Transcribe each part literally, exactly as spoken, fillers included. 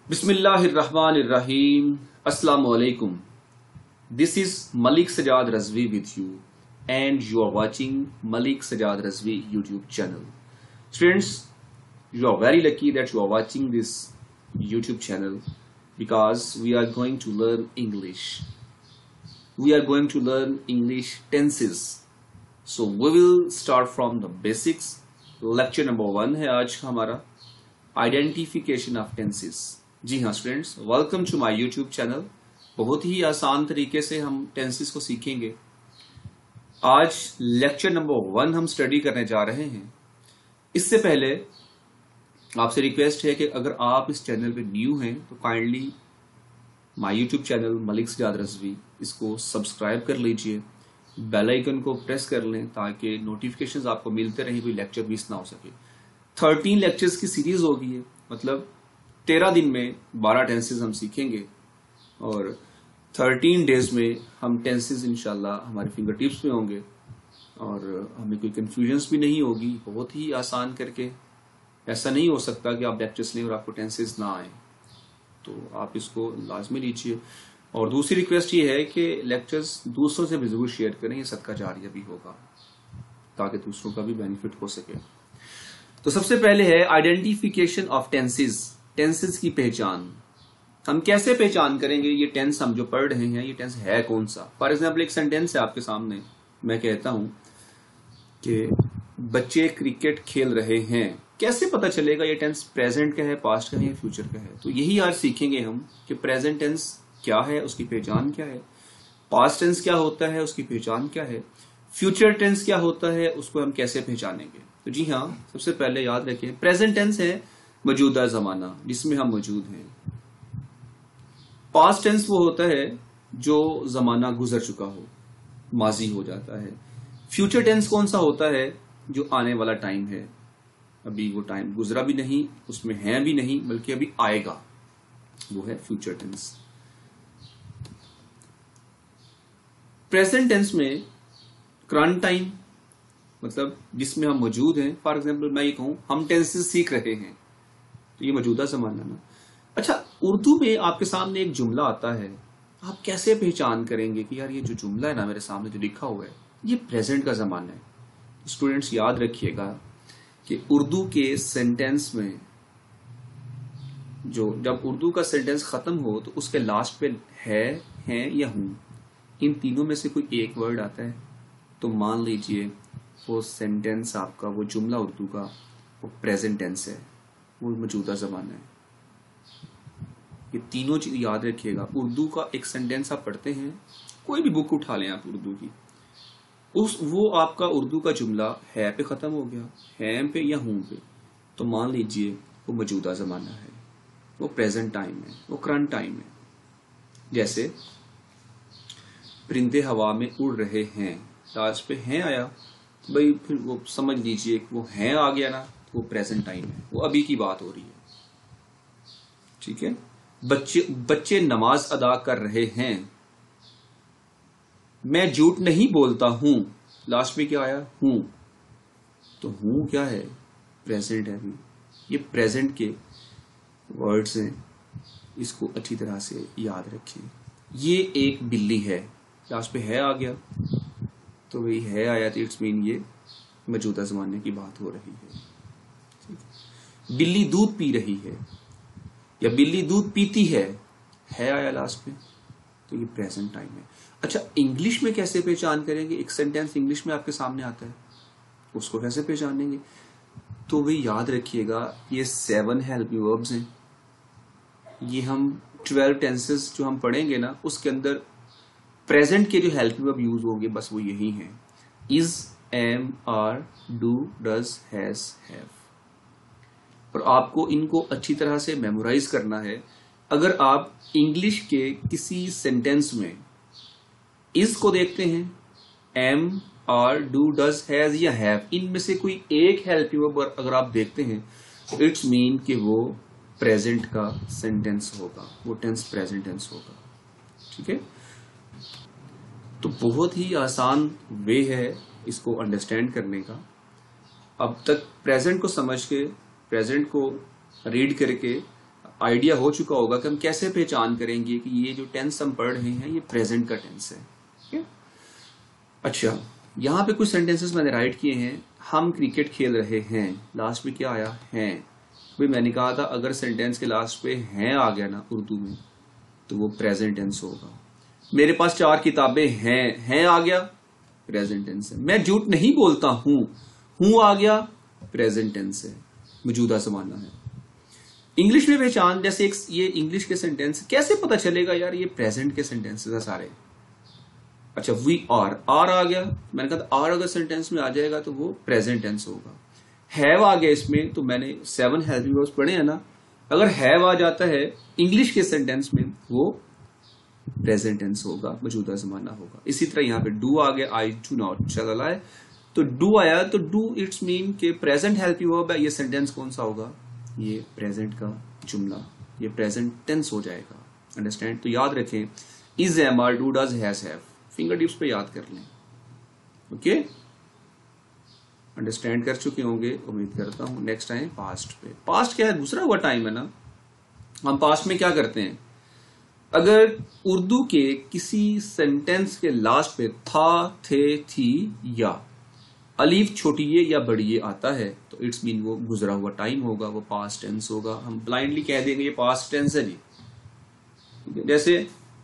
Bismillahirrahmanirrahim. Assalamu alaikum. This is Malik Sajad Razvi with you and you are watching Malik Sajad Razvi YouTube channel. Students, you are very lucky that you are watching this YouTube channel because we are going to learn English. We are going to learn English tenses. So we will start from the basics. Lecture number one है आज का हमारा identification of tenses. जी हाँ students, welcome to my YouTube channel. बहुत ही आसान तरीके से हम टेंसेस को सीखेंगे। आज लेक्चर नंबर वन हम स्टडी करने जा रहे हैं। इससे पहले आपसे रिक्वेस्ट है कि अगर आप इस चैनल पे न्यू हैं तो kindly my YouTube channel Malik Sajad Rizvi इसको सब्सक्राइब कर लीजिए, बेल आइकन को प्रेस कर लें ताकि नोटिफिकेशंस आपको मिलते रहें, कोई लेक्चर मिस ना हो सके। थर्टीन लेक्चर्स की सीरीज होगी है, मतलब तेरह दिन में बारह टेंसेस हम सीखेंगे और थर्टीन डेज में हम टेंसेस इंशाल्लाह हमारे फिंगर टिप्स में होंगे और हमें कोई कंफ्यूजन्स भी नहीं होगी। बहुत ही आसान करके, ऐसा नहीं हो सकता कि आप लेक्चर्स लें और आपको टेंसेस ना आए, तो आप इसको लाजमी लीजिए। और दूसरी रिक्वेस्ट ये है कि लेक्चर्स दूसरों से भी जरूर शेयर करें, ये सदका जारिया भी होगा ताकि दूसरों का भी बेनिफिट हो सके। तो सबसे पहले है आइडेंटिफिकेशन ऑफ टेंसेस। टेंसेस की पहचान हम कैसे पहचान करेंगे? ये टेंस हम जो पढ़ रहे हैं ये टेंस है कौन सा? फॉर एग्जाम्पल एक सेंटेंस है आपके सामने, मैं कहता हूं कि बच्चे क्रिकेट खेल रहे हैं। कैसे पता चलेगा ये टेंस प्रेजेंट का है, पास्ट का है या फ्यूचर का है? तो यही आज सीखेंगे हम कि प्रेजेंट टेंस क्या है, उसकी पहचान क्या है, पास्ट टेंस क्या होता है, उसकी पहचान क्या है, फ्यूचर टेंस क्या होता है, उसको हम कैसे पहचानेंगे। तो जी हाँ, सबसे पहले याद रखें प्रेजेंट टेंस है मौजूदा जमाना जिसमें हम मौजूद हैं। पास्ट टेंस वो होता है जो जमाना गुजर चुका हो, माजी हो जाता है। फ्यूचर टेंस कौन सा होता है? जो आने वाला टाइम है, अभी वो टाइम गुजरा भी नहीं, उसमें है भी नहीं, बल्कि अभी आएगा, वो है फ्यूचर टेंस। प्रेजेंट टेंस में करंट टाइम, मतलब जिसमें हम मौजूद हैं। फॉर एग्जाम्पल मैं ये कहूं हम टेंसेस सीख रहे हैं, तो ये मौजूदा जमाना ना। अच्छा, उर्दू में आपके सामने एक जुमला आता है, आप कैसे पहचान करेंगे कि यार ये जो जुमला है ना मेरे सामने जो लिखा हुआ है ये प्रेजेंट का जमाना है? स्टूडेंट्स याद रखिएगा कि उर्दू के सेंटेंस में जो जब उर्दू का सेंटेंस खत्म हो तो उसके लास्ट पे है, हैं या हूं, इन तीनों में से कोई एक वर्ड आता है तो मान लीजिए वो सेंटेंस आपका, वो जुमला उर्दू का वो प्रेजेंट टेंस है, वो मौजूदा जमाना है। ये तीनों चीज याद रखिएगा। उर्दू का एक सेंटेंस आप पढ़ते हैं, कोई भी बुक उठा लें आप उर्दू की, उस वो आपका उर्दू का जुमला है पे खत्म हो गया, है पे या हूं पे, तो मान लीजिए वो मौजूदा जमाना है, वो प्रेजेंट टाइम है, वो करंट टाइम है। जैसे परिंदे हवा में उड़ रहे हैं, लास्ट पे हैं आया, भाई फिर वो समझ लीजिए वो हैं आ गया ना, तो वो प्रेजेंट टाइम है, वो अभी की बात हो रही है। ठीक है। बच्चे बच्चे नमाज अदा कर रहे हैं, मैं झूठ नहीं बोलता हूं, लास्ट में क्या आया? हूं, तो हूं क्या है? प्रेजेंट है अभी। ये प्रेजेंट के वर्ड्स हैं, इसको अच्छी तरह से याद रखें। ये एक बिल्ली है, लास्ट पे है आ गया, तो वही है आया, तो इट्स मीन ये मौजूदा जमाने की बात हो रही है। बिल्ली दूध पी रही है या बिल्ली दूध पीती है, है आया लास्ट में, तो ये प्रेजेंट टाइम है। अच्छा, इंग्लिश में कैसे पहचान करेंगे? एक सेंटेंस इंग्लिश में आपके सामने आता है, उसको कैसे पहचानेंगे? तो वही याद रखिएगा, ये सेवन हेल्पिंग वर्ब्स हैं। ये हम ट्वेल्व टेंसेस जो हम पढ़ेंगे ना, उसके अंदर प्रेजेंट के जो हेल्पिंग वर्ब यूज होंगे बस वो यही हैं, is, am, are, do, does, has, have. और आपको इनको अच्छी तरह से मेमोराइज करना है। अगर आप इंग्लिश के किसी सेंटेंस में इज को देखते हैं, am, are, do, does, has या हैव, इनमें से कोई एक हेल्पिंग वर्ब अगर आप देखते हैं तो इट्स मीन कि वो प्रेजेंट का सेंटेंस होगा, वो टेंस प्रेजेंट टेंस होगा। ठीक है। तो बहुत ही आसान वे है इसको अंडरस्टैंड करने का। अब तक प्रेजेंट को समझ के, प्रेजेंट को रीड करके आइडिया हो चुका होगा कि हम कैसे पहचान करेंगे कि ये जो टेंस हम पढ़ रहे हैं ये प्रेजेंट का टेंस है। okay? अच्छा, यहां पे कुछ सेंटेंसेस मैंने राइट किए हैं। हम क्रिकेट खेल रहे हैं, लास्ट में क्या आया? हैं। भाई मैंने कहा था अगर सेंटेंस के लास्ट पे हैं आ गया ना उर्दू में तो वो प्रेजेंट टेंस होगा। मेरे पास चार किताबें हैं, हैं आ गया प्रेजेंट टेंस है। मैं झूठ नहीं बोलता हूं, हूं आ गया प्रेजेंट टेंस है, मौजूदा जमाना है। इंग्लिश में पहचान, जैसे एक ये इंग्लिश के सेंटेंस कैसे पता चलेगा यार ये प्रेजेंट के सेंटेंसेस है सारे? अच्छा, वी आर, आर आ गया, मैंने कहा आर अगर सेंटेंस में आ जाएगा तो वो प्रेजेंट टेंस होगा। हैव आ गया इसमें, तो मैंने सेवन हेल्पिंग वर्ब्स पढ़े हैं ना, अगर हैव आ जाता है इंग्लिश के सेंटेंस में वो प्रेजेंट टेंस होगा, मौजूदा जमाना होगा। इसी तरह यहां पे डू आ गया, आई डू नॉट चल है, तो डू आया तो डू इट्स मीन के प्रेजेंट हेल्पिंग वर्ब है। ये सेंटेंस कौन सा होगा? ये प्रेजेंट का जुमला, ये प्रेजेंट टेंस हो जाएगा। अंडरस्टैंड? तो याद रखें, is, am, are, do, does, has, have, finger tips पे याद कर लें। ओके, अंडरस्टैंड कर चुके होंगे उम्मीद करता हूं। नेक्स्ट टाइम पास्ट पे। पास्ट क्या है? दूसरा हुआ टाइम है ना। हम पास्ट में क्या करते हैं? अगर उर्दू के किसी सेंटेंस के लास्ट पे था, थे, थी या अलीफ छोटी ये या बड़ी ये आता है तो इट्स मीन वो गुजरा हुआ टाइम होगा, वो पास्ट टेंस होगा। हम ब्लाइंडली कह देंगे ये पास्ट टेंस है जी। जैसे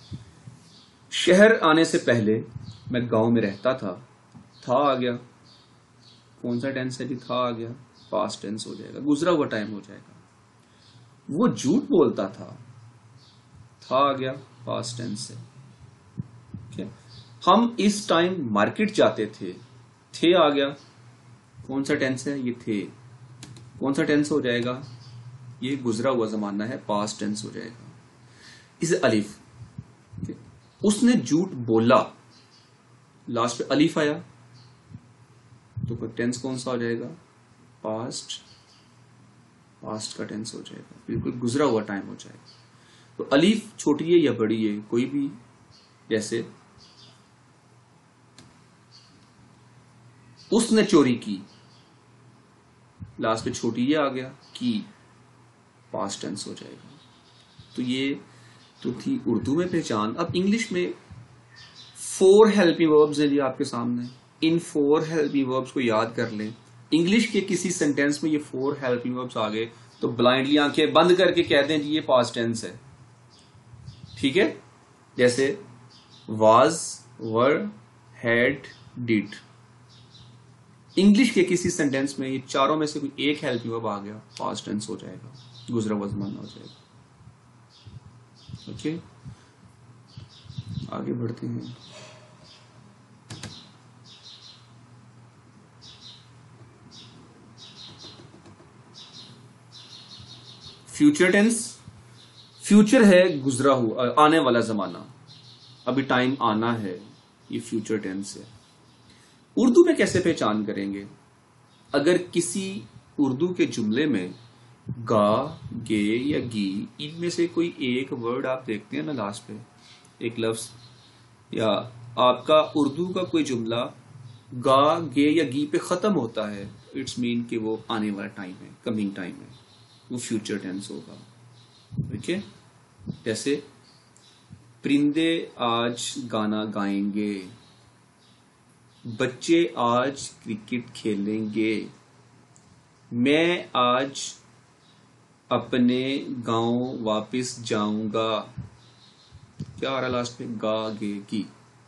शहर आने से पहले मैं गांव में रहता था, था आ गया, कौन सा टेंस है जी? था आ गया, पास्ट टेंस हो जाएगा, गुजरा हुआ टाइम हो जाएगा। वो झूठ बोलता था, था आ गया, पास्ट टेंस है। okay? हम इस टाइम मार्केट जाते थे, थे आ गया, कौन सा टेंस है? ये थे, कौन सा टेंस हो जाएगा? ये गुजरा हुआ जमाना है, पास्ट टेंस हो जाएगा। इसे अलीफ, okay? उसने झूठ बोला, लास्ट पे अलीफ आया तो टेंस कौन सा हो जाएगा? पास्ट, पास्ट का टेंस हो जाएगा, बिल्कुल गुजरा हुआ टाइम हो जाएगा। तो अलीफ छोटी है या बड़ी है, कोई भी, जैसे उसने चोरी की, लास्ट पे छोटी ये आ गया, की, पास्ट टेंस हो जाएगा। तो ये तो थी उर्दू में पहचान। अब इंग्लिश में फोर हेल्पिंग वर्ब्स हैं जी आपके सामने। इन फोर हेल्पिंग वर्ब्स को याद कर लें। इंग्लिश के किसी सेंटेंस में ये फोर हेल्पिंग वर्ब्स आ गए तो ब्लाइंडली आंखें बंद करके कह दें जी ये पास्ट टेंस है। ठीक है, जैसे was, were, had, did. English के किसी सेंटेंस में ये चारों में से कोई एक हेल्पिंग वर्ब आ गया, पास्ट टेंस हो जाएगा, गुजरा हुआ ज़माना हो जाएगा। ओके, आगे बढ़ते हैं। फ्यूचर टेंस, फ्यूचर है गुजरा हुआ, आने वाला जमाना, अभी टाइम आना है, ये फ्यूचर टेंस है। उर्दू में कैसे पहचान करेंगे? अगर किसी उर्दू के जुमले में गा, गे या गी, इनमें से कोई एक वर्ड आप देखते हैं ना लास्ट पे, एक लफ्ज, या आपका उर्दू का कोई जुमला गा, गे या गी पे खत्म होता है, इट्स मीन कि वो आने वाला टाइम है, कमिंग टाइम है, वो फ्यूचर टेंस होगा। ठीक है, जैसे परिंदे आज गाना गाएंगे, बच्चे आज क्रिकेट खेलेंगे, मैं आज अपने गांव वापस जाऊंगा। क्या आ रहा लास्ट में? गा, गे, की।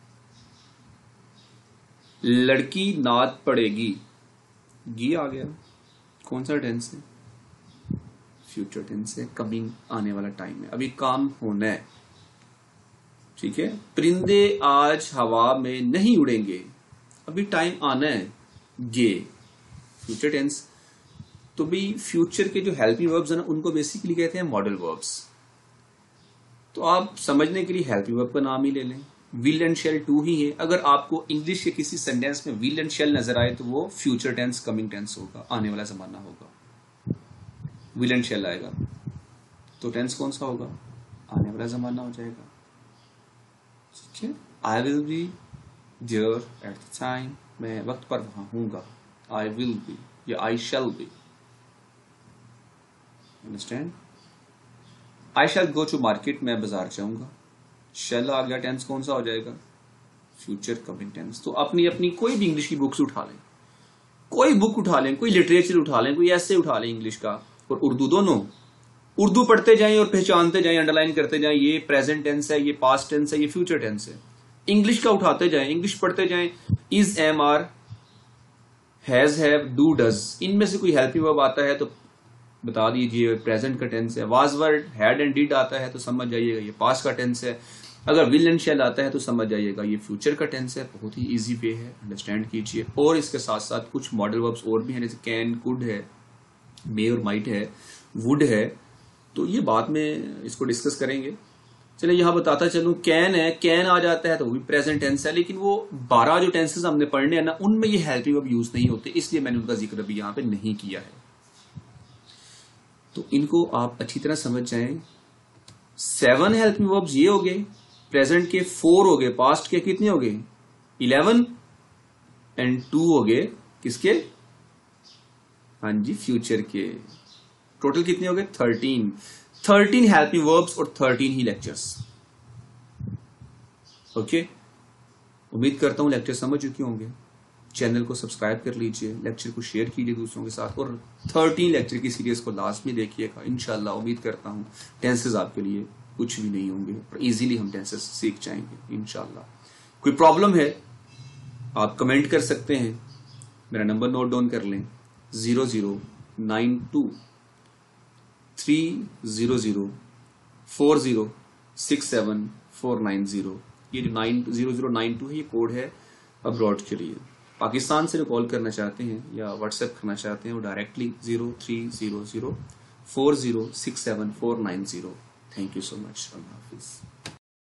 लड़की नाद पड़ेगी, गी आ गया, कौन सा टेंस है? फ्यूचर टेंस है, कमिंग, आने वाला टाइम है, अभी काम होना है। ठीक है, परिंदे आज हवा में नहीं उड़ेंगे, अभी टाइम आना है, गे, फ्यूचर टेंस। तो भी फ्यूचर के जो हेल्पिंग वर्ब्स है ना उनको बेसिकली कहते हैं मॉडल वर्ब्स। तो आप समझने के लिए हेल्पिंग वर्ब का नाम ही ले लें, विल एंड शेल टू ही है। अगर आपको इंग्लिश के किसी सेंटेंस में विल एंड शेल नजर आए तो वो फ्यूचर टेंस, कमिंग टेंस होगा, आने वाला जमाना होगा। विल एंड शेल आएगा तो टेंस कौन सा होगा? आने वाला जमाना हो जाएगा। ठीक है, I will be there at the time, मैं वक्त पर वहां हूंगा, आई विल बी या I shall be. Understand? I shall go to market, मैं बाजार जाऊंगा। शैल आ गया, टेंस कौन सा हो जाएगा? Future coming tense. तो अपनी अपनी कोई भी इंग्लिश की बुक्स उठा लें, कोई बुक उठा लें, कोई लिटरेचर उठा लें, कोई ऐसे उठा लें इंग्लिश का और उर्दू, दोनों उर्दू पढ़ते जाएं और पहचानते जाएं, अंडरलाइन करते जाएं, ये प्रेजेंट टेंस है, ये पास्ट टेंस है, ये फ्यूचर टेंस है। इंग्लिश का उठाते जाएं, इंग्लिश पढ़ते जाएं। Is, am, are, has, have, do, does, इनमें से कोई हेल्पिंग वर्ब आता है तो बता दीजिए प्रेजेंट का टेंस है। Was were, had and did आता है तो समझ जाइएगा ये पास्ट का टेंस है। अगर विल एंड शैल आता है तो समझ जाइएगा ये फ्यूचर का टेंस है। बहुत ही इजी वे है, अंडरस्टैंड कीजिए। और इसके साथ साथ कुछ मॉडल वर्ब्स और भी हैं, जैसे कैन, कुड है, मे और माइट है, वुड है, तो ये बाद में इसको डिस्कस करेंगे। चलिए यहां बताता चलूं, कैन है, कैन आ जाता है तो वो भी प्रेजेंट टेंस है, लेकिन वो बारह जो टेंसेस हमने पढ़ने हैं ना, उनमें ये हेल्पिंग वर्ब यूज नहीं होते, इसलिए मैंने उनका जिक्र अभी यहां पे नहीं किया है। तो इनको आप अच्छी तरह समझ जाएं। सेवन हेल्पिंग वर्ब्स ये हो गए, प्रेजेंट के फोर हो गए, पास्ट के कितने हो गए? इलेवन, एंड टू हो गए किसके? हाँ जी, फ्यूचर के। टोटल कितने हो गए? थर्टीन। थर्टीन हेल्पिंग वर्ब्स और थर्टीन ही लेक्चर्स। ओके, उम्मीद करता हूं लेक्चर समझ चुके होंगे। चैनल को सब्सक्राइब कर लीजिए, लेक्चर को शेयर कीजिए दूसरों के साथ, और थर्टीन लेक्चर की सीरीज को लास्ट में देखिएगा। इंशाल्लाह उम्मीद करता हूं टेंसेस आपके लिए कुछ भी नहीं होंगे और इजीली हम टेंसेस सीख जाएंगे इंशाल्लाह। कोई प्रॉब्लम है आप कमेंट कर सकते हैं, मेरा नंबर नोट डाउन कर लें, zero zero nine two three zero zero four zero six seven four nine zero. ये जो nine zero zero nine two है ये कोड है अब्रॉड के लिए। पाकिस्तान से जो कॉल करना चाहते हैं या व्हाट्सएप करना चाहते हैं वो directly zero three zero zero four zero six seven four nine zero. Thank you so much. अल्लाह हाफिज।